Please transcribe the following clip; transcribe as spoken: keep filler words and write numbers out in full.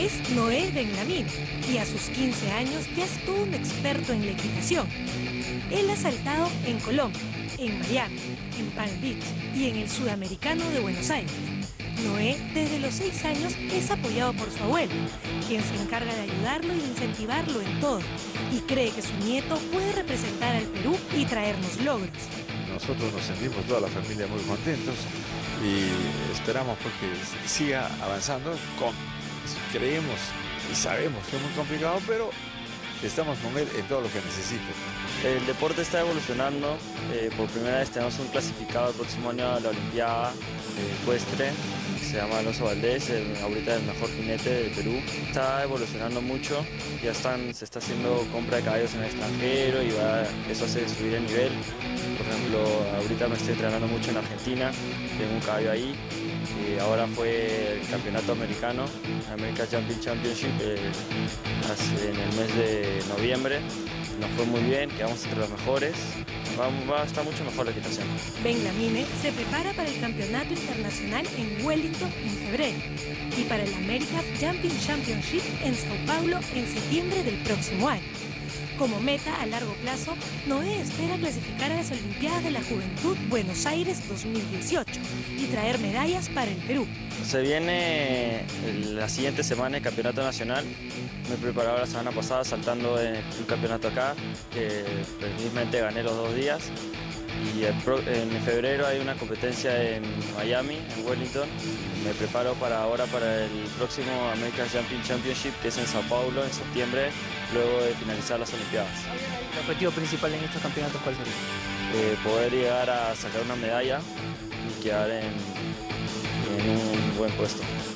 Es Noé Benlamín y a sus quince años ya es todo un experto en la equitación. Él ha saltado en Colombia, en Miami, en Palm Beach y en el Sudamericano de Buenos Aires. Noé, desde los seis años, es apoyado por su abuelo, quien se encarga de ayudarlo y de incentivarlo en todo, y cree que su nieto puede representar al Perú y traernos logros. Nosotros nos sentimos toda la familia muy contentos y esperamos pues, que siga avanzando. Con, creemos y sabemos que es muy complicado, pero estamos con él en todo lo que necesite. El deporte está evolucionando. Eh, por primera vez tenemos un clasificado el próximo año a la Olimpiada eh, ecuestre. Se llama Alonso Valdés, el, ahorita el mejor jinete de Perú. Está evolucionando mucho, ya están, se está haciendo compra de caballos en el extranjero y va, eso hace subir el nivel. Por ejemplo, ahorita me estoy entrenando mucho en Argentina, tengo un caballo ahí. Y ahora fue el campeonato americano, American Jumping Championship, eh, hace, en el mes de noviembre. Nos fue muy bien, quedamos entre los mejores. Va, va a estar mucho mejor la equitación. Benlamine se prepara para el campeonato internacional en Wellington en febrero y para el American Jumping Championship en Sao Paulo en septiembre del próximo año. Como meta a largo plazo, Noé espera clasificar a las Olimpiadas de la Juventud Buenos Aires dos mil dieciocho y traer medallas para el Perú. Se viene la siguiente semana el campeonato nacional. Me preparaba la semana pasada saltando en un campeonato acá, que felizmente gané los dos días. Y en febrero hay una competencia en Miami, en Wellington. Me preparo para ahora para el próximo American Jumping Championship, que es en Sao Paulo, en septiembre, luego de finalizar las Olimpiadas. ¿El objetivo principal en estos campeonatos cuál sería? Eh, poder llegar a sacar una medalla y quedar en, en un buen puesto.